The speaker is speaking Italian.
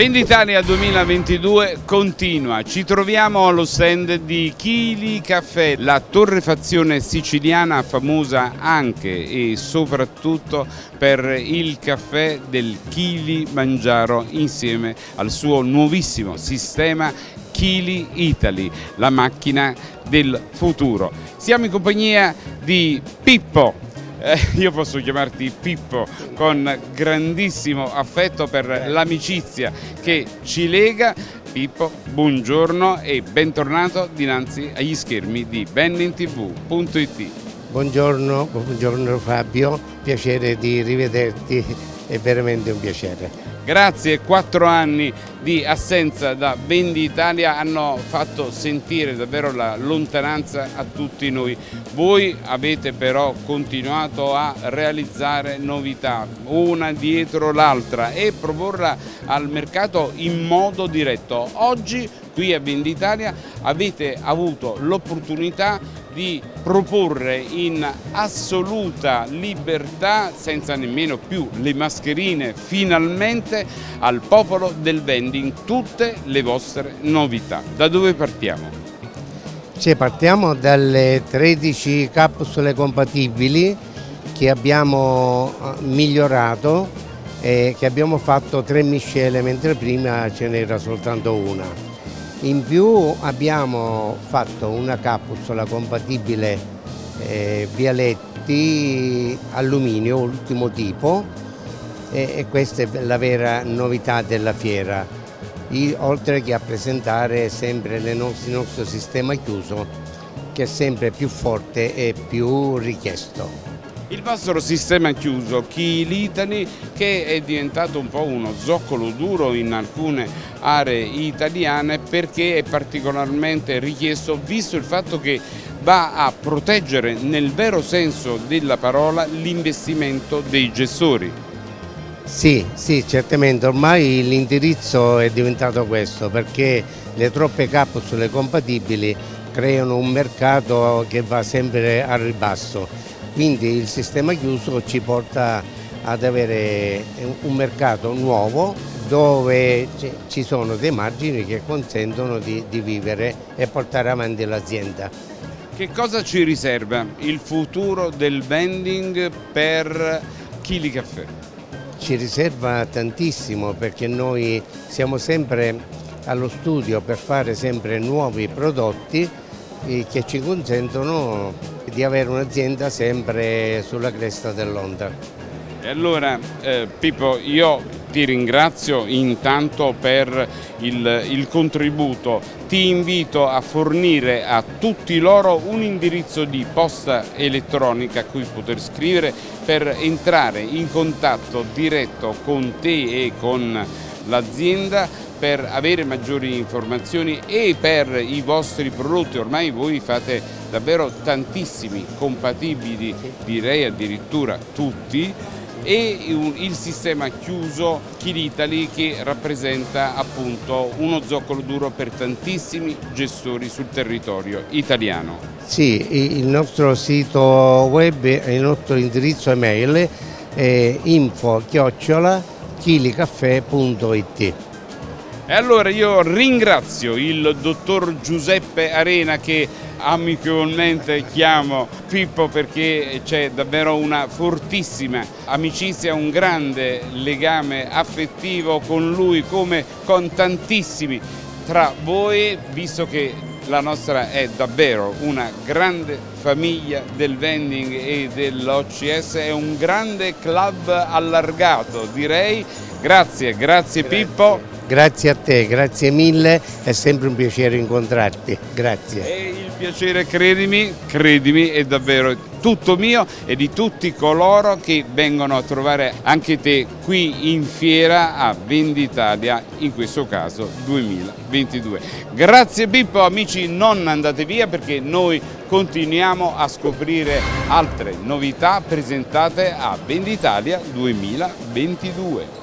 Venditalia 2022 continua, ci troviamo allo stand di Chili Caffè, la torrefazione siciliana famosa anche e soprattutto per il caffè del Kilimangiaro insieme al suo nuovissimo sistema Chili Italy, la macchina del futuro. Siamo in compagnia di Pippo. Io posso chiamarti Pippo con grandissimo affetto per l'amicizia che ci lega. Pippo, buongiorno e bentornato dinanzi agli schermi di bennintv.it. Buongiorno Fabio, piacere di rivederti, è veramente un piacere. Grazie, 4 anni di assenza da Venditalia hanno fatto sentire davvero la lontananza a tutti noi. Voi avete però continuato a realizzare novità, una dietro l'altra, e proporla al mercato in modo diretto. Oggi qui a Venditalia avete avuto l'opportunità di proporre in assoluta libertà, senza nemmeno più le mascherine, finalmente al popolo del vending tutte le vostre novità. Da dove partiamo? Partiamo dalle 13 capsule compatibili che abbiamo migliorato e che abbiamo fatto 3 miscele, mentre prima ce n'era soltanto una. In più abbiamo fatto una capsula compatibile Vialetti alluminio, ultimo tipo, e questa è la vera novità della fiera, oltre che a presentare sempre il nostro sistema chiuso, che è sempre più forte e più richiesto. Il vostro sistema chiuso Chili Italy, che è diventato un po' uno zoccolo duro in alcune aree italiane perché è particolarmente richiesto, visto il fatto che va a proteggere nel vero senso della parola l'investimento dei gestori. Sì, certamente ormai l'indirizzo è diventato questo, perché le troppe capsule compatibili creano un mercato che va sempre al ribasso. Quindi il sistema chiuso ci porta ad avere un mercato nuovo dove ci sono dei margini che consentono di vivere e portare avanti l'azienda. Che cosa ci riserva il futuro del vending per Chili Caffè? Ci riserva tantissimo, perché noi siamo sempre allo studio per fare sempre nuovi prodotti che ci consentono di avere un'azienda sempre sulla cresta dell'onda. E allora Pippo, io ti ringrazio intanto per il contributo, ti invito a fornire a tutti loro un indirizzo di posta elettronica a cui poter scrivere per entrare in contatto diretto con te e con l'azienda, per avere maggiori informazioni e per i vostri prodotti. Ormai voi fate davvero tantissimi compatibili, direi addirittura tutti, e il sistema chiuso Chili Italy, che rappresenta appunto uno zoccolo duro per tantissimi gestori sul territorio italiano. Sì, il nostro sito web e il nostro indirizzo email è info@chilicaffè.it. E allora io ringrazio il dottor Giuseppe Arena, che amichevolmente chiamo Pippo, perché c'è davvero una fortissima amicizia, un grande legame affettivo con lui, come con tantissimi tra voi, visto che la nostra è davvero una grande famiglia del vending e dell'OCS, è un grande club allargato, direi. Grazie Pippo. Grazie a te, grazie mille, è sempre un piacere incontrarti, grazie. E il piacere, credimi, è davvero tutto mio e di tutti coloro che vengono a trovare anche te qui in fiera a Venditalia, in questo caso 2022. Grazie Pippo, amici, non andate via, perché noi continuiamo a scoprire altre novità presentate a Venditalia 2022.